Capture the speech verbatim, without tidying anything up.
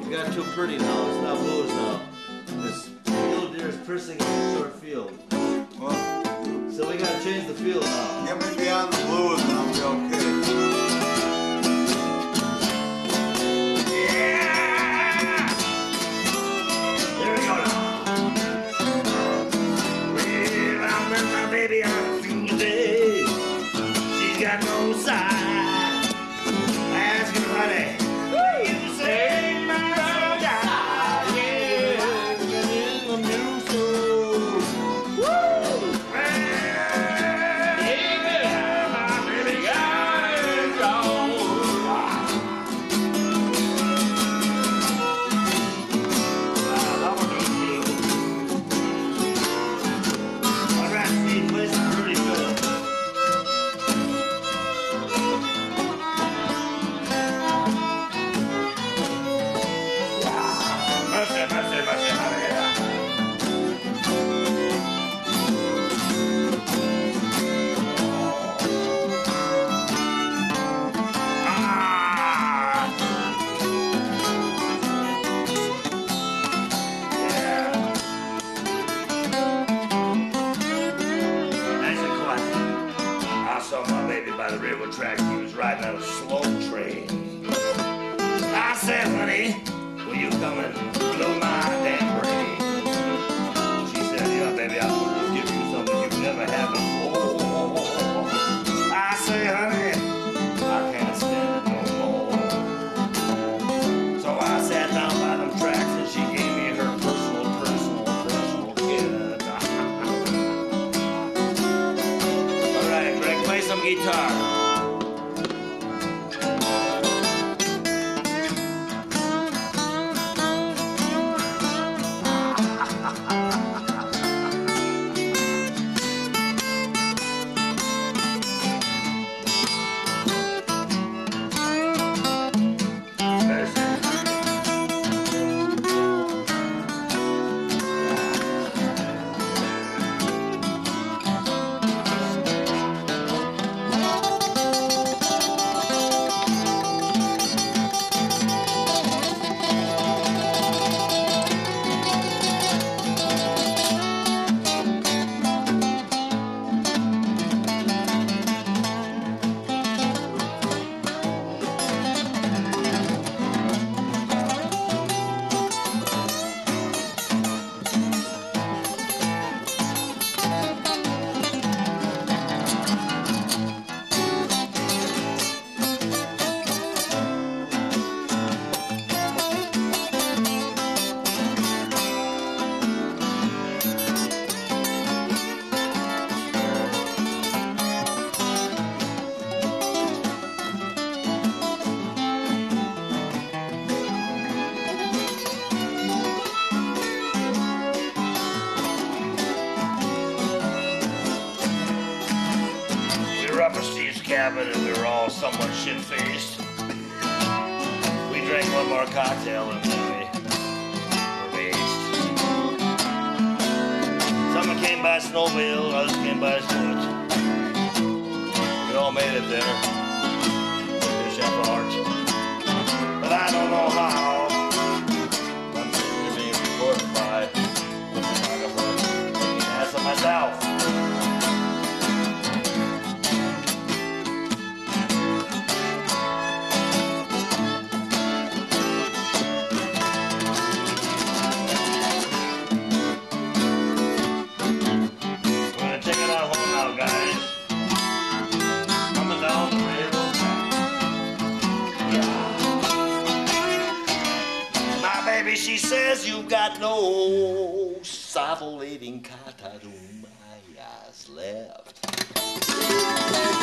It got too pretty now. It's not blues now. This mule deer is pressing in the short field. Well, so we gotta change the field now. Get me beyond the blues and I'll be okay. Yeah! There we go now. Well, I'm with my baby on a single day. She's got no side. Ask her, honey. You say my love, yeah, yeah, the new soul. Woo! Yeah, my baby got it all. All right, Steve, play some pretty good. Mercy, mercy, mercy, hallelujah. Ah. Yeah. Nice and quiet. I saw my baby by the railroad track. He was riding on a slow train. I said, honey, will you come and blow my damn brain? She said, yeah, baby, I'm gonna give you something you've never had before. I say, honey, I can't stand it no more. So I sat down by them tracks and she gave me her personal, personal, personal kid. All right, Greg, play some guitar. Up at Steve's cabin and we were all somewhat shit-faced. We drank one more cocktail and then we were based. Some came by snowmobile, others came by foot. We all made it there. Fish up art. But I don't know how. I'm sitting here being recorded by the photographer. Taking ass of myself. She says you've got no scintillating cat on my eyes left.